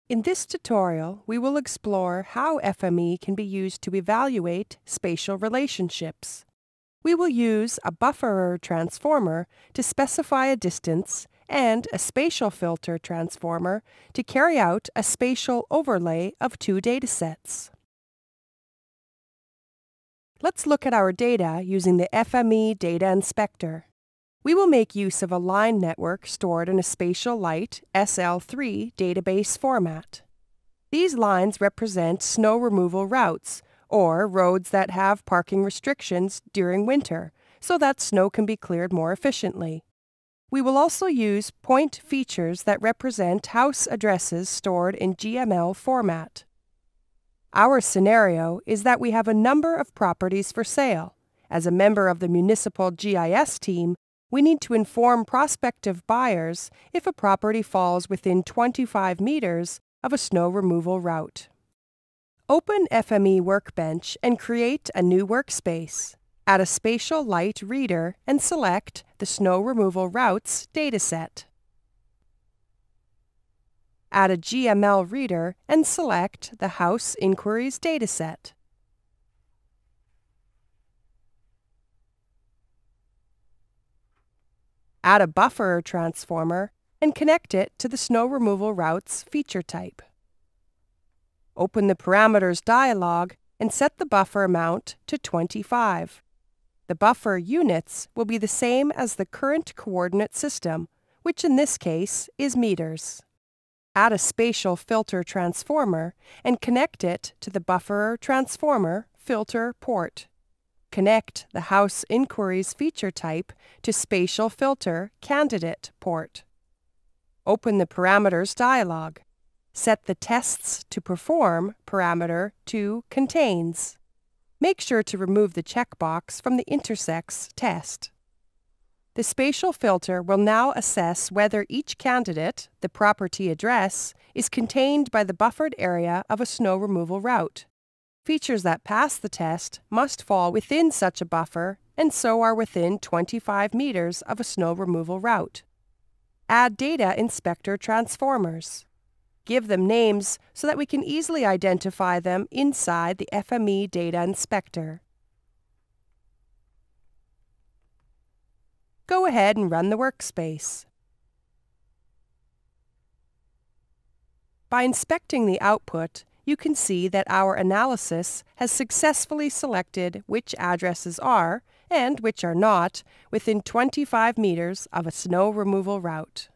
In this tutorial, we will explore how FME can be used to evaluate spatial relationships. We will use a bufferer transformer to specify a distance and a spatial filter transformer to carry out a spatial overlay of two datasets. Let's look at our data using the FME Data Inspector. We will make use of a line network stored in a spatial light SL3 database format. These lines represent snow removal routes, or roads that have parking restrictions during winter, so that snow can be cleared more efficiently. We will also use point features that represent house addresses stored in GML format. Our scenario is that we have a number of properties for sale. As a member of the municipal GIS team, we need to inform prospective buyers if a property falls within 25 meters of a snow removal route. Open FME Workbench and create a new workspace. Add a spatial light reader and select the Snow Removal Routes dataset. Add a GML reader and select the House Inquiries dataset. Add a bufferer transformer and connect it to the Snow Removal Routes feature type. Open the Parameters dialog and set the buffer amount to 25. The buffer units will be the same as the current coordinate system, which in this case is meters. Add a spatial filter transformer and connect it to the bufferer transformer filter port. Connect the House Inquiries feature type to Spatial Filter Candidate port. Open the Parameters dialog. Set the Tests to Perform parameter to Contains. Make sure to remove the checkbox from the Intersects test. The spatial filter will now assess whether each candidate, the property address, is contained by the buffered area of a snow removal route. Features that pass the test must fall within such a buffer and so are within 25 meters of a snow removal route. Add Data Inspector transformers. Give them names so that we can easily identify them inside the FME Data Inspector. Go ahead and run the workspace. By inspecting the output, you can see that our analysis has successfully selected which addresses are, and which are not, within 25 meters of a snow removal route.